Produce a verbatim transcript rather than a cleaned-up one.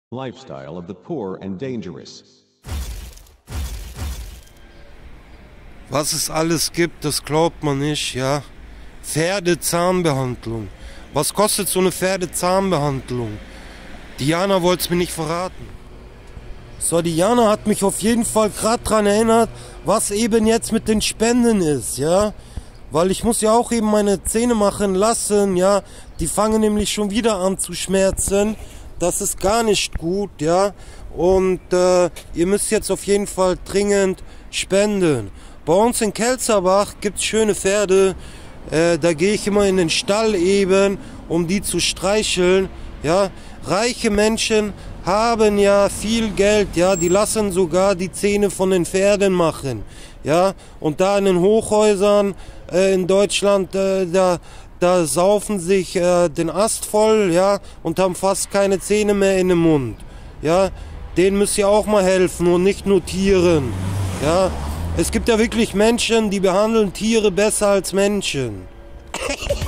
Lifestyle of the poor and dangerous. Was es alles gibt, das glaubt man nicht, ja. Pferdezahnbehandlung. Was kostet so eine Pferdezahnbehandlung? Diana wollte es mir nicht verraten. So, Diana hat mich auf jeden Fall gerade daran erinnert, was eben jetzt mit den Spenden ist, ja. Weil ich muss ja auch eben meine Zähne machen lassen, ja. Die fangen nämlich schon wieder an zu schmerzen. Das ist gar nicht gut, ja. Und äh, ihr müsst jetzt auf jeden Fall dringend spenden. Bei uns in Kelzerbach gibt es schöne Pferde. Äh, da gehe ich immer in den Stall eben, um die zu streicheln, ja. Reiche Menschen haben ja viel Geld, ja, die lassen sogar die Zähne von den Pferden machen, ja, und da in den Hochhäusern äh, in Deutschland, äh, da, da saufen sich äh, den Ast voll, ja, und haben fast keine Zähne mehr in dem Mund, ja, denen müsst ihr auch mal helfen und nicht nur Tieren, ja, es gibt ja wirklich Menschen, die behandeln Tiere besser als Menschen.